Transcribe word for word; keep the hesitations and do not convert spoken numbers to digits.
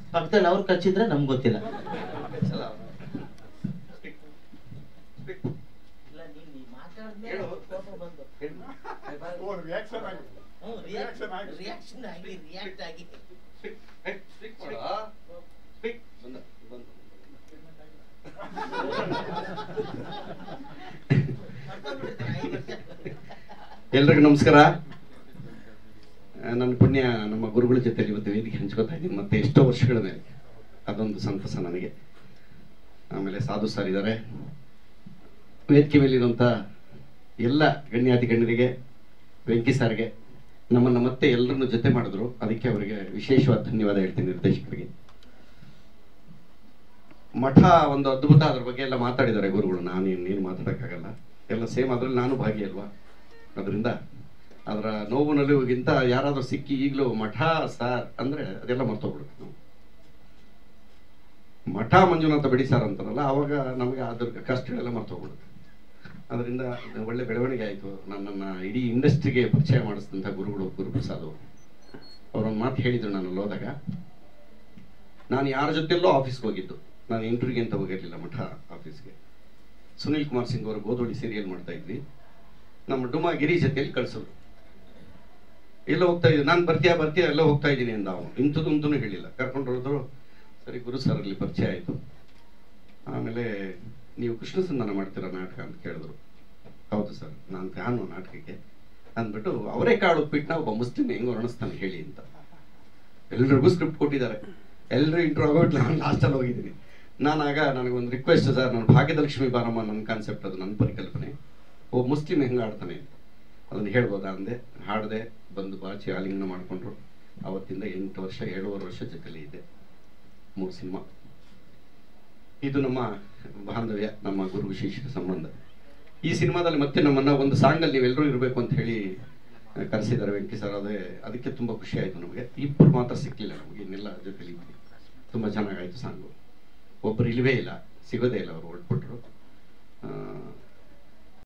ಪಕ್ಕದಲ್ಲಿ ಅವ್ರು ಕಚ್ಚಿದ್ರೆ ನಮ್ಗೆ ಗೊತ್ತಿಲ್ಲ. ಎಲ್ರಿಗೂ ನಮಸ್ಕಾರ. ನನ್ನ ಪುಣ್ಯ ನಮ್ಮ ಗುರುಗಳ ಜೊತೆ ಇವತ್ತು ವೇದಿಕೆ ಹಂಚ್ಕೋತಾ ಇದ್ದೀನಿ ಮತ್ತೆ ಎಷ್ಟೋ ವರ್ಷಗಳ ಮೇಲೆ. ಅದೊಂದು ಸಂತಸ ನನಗೆ. ಆಮೇಲೆ ಸಾಧು ಸರ್ ಇದ್ದಾರೆ, ವೇದಿಕೆ ಮೇಲಿರುವಂಥ ಎಲ್ಲ ಗಣ್ಯಾತಿ ಗಣ್ಯರಿಗೆ, ವೆಂಕಿ ಸರ್ಗೆ ನಮ್ಮನ್ನು ಮತ್ತೆ ಎಲ್ಲರನ್ನು ಜೊತೆ ಮಾಡಿದ್ರು, ಅದಕ್ಕೆ ಅವರಿಗೆ ವಿಶೇಷವಾದ ಧನ್ಯವಾದ ಹೇಳ್ತೀನಿ. ನಿರ್ದೇಶಕರಿಗೆ ಮಠ ಒಂದು ಅದ್ಭುತ, ಅದ್ರ ಬಗ್ಗೆ ಎಲ್ಲ ಮಾತಾಡಿದ್ದಾರೆ ಗುರುಗಳು. ನಾನು ಇನ್ನೇನು ಮಾತಾಡೋಕ್ಕಾಗಲ್ಲ, ಎಲ್ಲ ಸೇಮ್. ಅದ್ರಲ್ಲಿ ನಾನು ಭಾಗಿ ಅಲ್ವಾ, ಅದರಿಂದ ಅದರ ನೋವು ನಲಿವಿಗಿಂತ ಯಾರಾದರೂ ಸಿಕ್ಕಿ ಈಗಲೂ ಮಠ ಸಾರ್ ಅಂದರೆ ಅದೆಲ್ಲ ಮರ್ತೋಗ್ಬಿಡುತ್ತೆ ನಾವು. ಮಠ ಮಂಜುನಾಥ ಬಿಡಿ ಸಾರ್ ಅಂತಾರಲ್ಲ, ಆವಾಗ ನಮಗೆ ಅದ್ರ ಕಷ್ಟಗಳೆಲ್ಲ ಮರ್ತೋಗ್ಬಿಡುತ್ತೆ. ಅದರಿಂದ ಒಳ್ಳೆ ಬೆಳವಣಿಗೆ ಆಯಿತು. ನನ್ನನ್ನು ಇಡೀ ಇಂಡಸ್ಟ್ರಿಗೆ ಪರಿಚಯ ಮಾಡಿಸಿದಂಥ ಗುರುಗಳು ಗುರುಪ್ರಸಾದ್ ಅವರು. ಅವರೊಂದು ಮಾತು ಹೇಳಿದರು ನಾನು ಹೋದಾಗ. ನಾನು ಯಾರ ಜೊತೆಯಲ್ಲೋ ಆಫೀಸ್ಗೆ ಹೋಗಿದ್ದು, ನಾನು ಇಂಟರ್ವ್ಯೂಗೆ ಅಂತ ಹೋಗಿರಲಿಲ್ಲ ಮಠ ಆಫೀಸ್ಗೆ. ಸುನೀಲ್ ಕುಮಾರ್ ಸಿಂಗ್ ಅವರು ಗೋಧೋಳಿ ಸೀರಿಯಲ್ ಮಾಡ್ತಾ ಇದ್ವಿ, ನಮ್ಮ ಡುಮಾ ಗಿರಿ ಜೊತೆಯಲ್ಲಿ ಕಳಿಸೋದು. ಎಲ್ಲ ಹೋಗ್ತಾ ಇದ್ದೀನಿ ನಾನು, ಬರ್ತೀಯಾ ಬರ್ತೀಯಾ ಎಲ್ಲ ಹೋಗ್ತಾ ಇದ್ದೀನಿ ಅಂದ ಅವನು. ಇಂಥದ್ದು ಅಂತೂ ಹೇಳಿಲ್ಲ, ಕರ್ಕೊಂಡು ಹೋದ್ರು. ಸರಿ ಗುರು ಸರ್ ಅಲ್ಲಿ ಪರಿಚಯ ಆಯಿತು. ಆಮೇಲೆ ನೀವು ಕೃಷ್ಣ ಸಂಧಾನ ಮಾಡ್ತೀರಾ ನಾಟಕ ಅಂತ ಕೇಳಿದ್ರು. ಹೌದು ಸರ್, ನಾನು ಫ್ಯಾನು ನಾಟಕಕ್ಕೆ ಅಂದ್ಬಿಟ್ಟು, ಅವರೇ ಕಾಳು ಉಪ್ಪಿಟ್ಟು ಒಬ್ಬ ಮುಸ್ಲಿಂ ಹೆಂಗೆ ವರ್ಣಿಸ್ತಾನೆ ಹೇಳಿ ಅಂತ ಎಲ್ರಿಗೂ ಸ್ಕ್ರಿಪ್ಟ್ ಕೊಟ್ಟಿದ್ದಾರೆ. ಎಲ್ಲರೂ ಇಂಟ್ರೋ ಆಗೋಬಿಟ್ಟು ನಾನು ಲಾಸ್ಟಲ್ಲಿ ಹೋಗಿದ್ದೀನಿ. ನಾನು ಆಗ ನನಗೊಂದು ರಿಕ್ವೆಸ್ಟ್ ಸರ್, ನಾನು ಭಾಗ್ಯದಲಕ್ಷ್ಮಿ ಬಾರಮ್ಮ, ನನ್ನ ಕಾನ್ಸೆಪ್ಟ್ ಅದು, ನನ್ನ ಪರಿಕಲ್ಪನೆ. ಒಬ್ಬ ಮುಸ್ಲಿಂ ಹೆಂಗೆ ಆಡ್ತಾನೆ ಅದನ್ನು ಹೇಳ್ಬೋದಾ ಅಂದೆ. ಹಾಡಿದೆ, ಬಂದು ಬಾಚಿ ಆಲಿಂಗನ ಮಾಡಿಕೊಂಡ್ರು. ಅವತ್ತಿಂದ ಎಂಟು ವರ್ಷ ಏಳುವರೆ ವರ್ಷ ಜೊತೆಲಿ ಇದ್ದೆ. ಮೂರು ಸಿನಿಮಾ. ಇದು ನಮ್ಮ ಬಾಂಧವ್ಯ, ನಮ್ಮ ಗುರು ವಿಶೇಷ ಸಂಬಂಧ. ಈ ಸಿನಿಮಾದಲ್ಲಿ ಮತ್ತೆ ನಮ್ಮನ್ನು ಒಂದು ಸಾಂಗಲ್ಲಿ ನೀವೆಲ್ಲರೂ ಇರಬೇಕು ಅಂತ ಹೇಳಿ ಕರೆಸಿದ್ದಾರೆ ವೆಂಕಿ ಸರ್. ಅದೇ ಅದಕ್ಕೆ ತುಂಬ ಖುಷಿ ಆಯಿತು ನಮಗೆ. ಇಬ್ಬರು ಮಾತ್ರ ಸಿಕ್ಕಲಿಲ್ಲ ನಮಗೆ, ಇನ್ನೆಲ್ಲ ಜೊತೆಲಿ ತುಂಬ ಚೆನ್ನಾಗಾಯಿತು ಸಾಂಗು. ಒಬ್ಬರು ಇಲ್ಲವೇ ಇಲ್ಲ, ಸಿಗೋದೇ ಇಲ್ಲ, ಅವರು ಹೊರಟ್ಬಿಟ್ರು.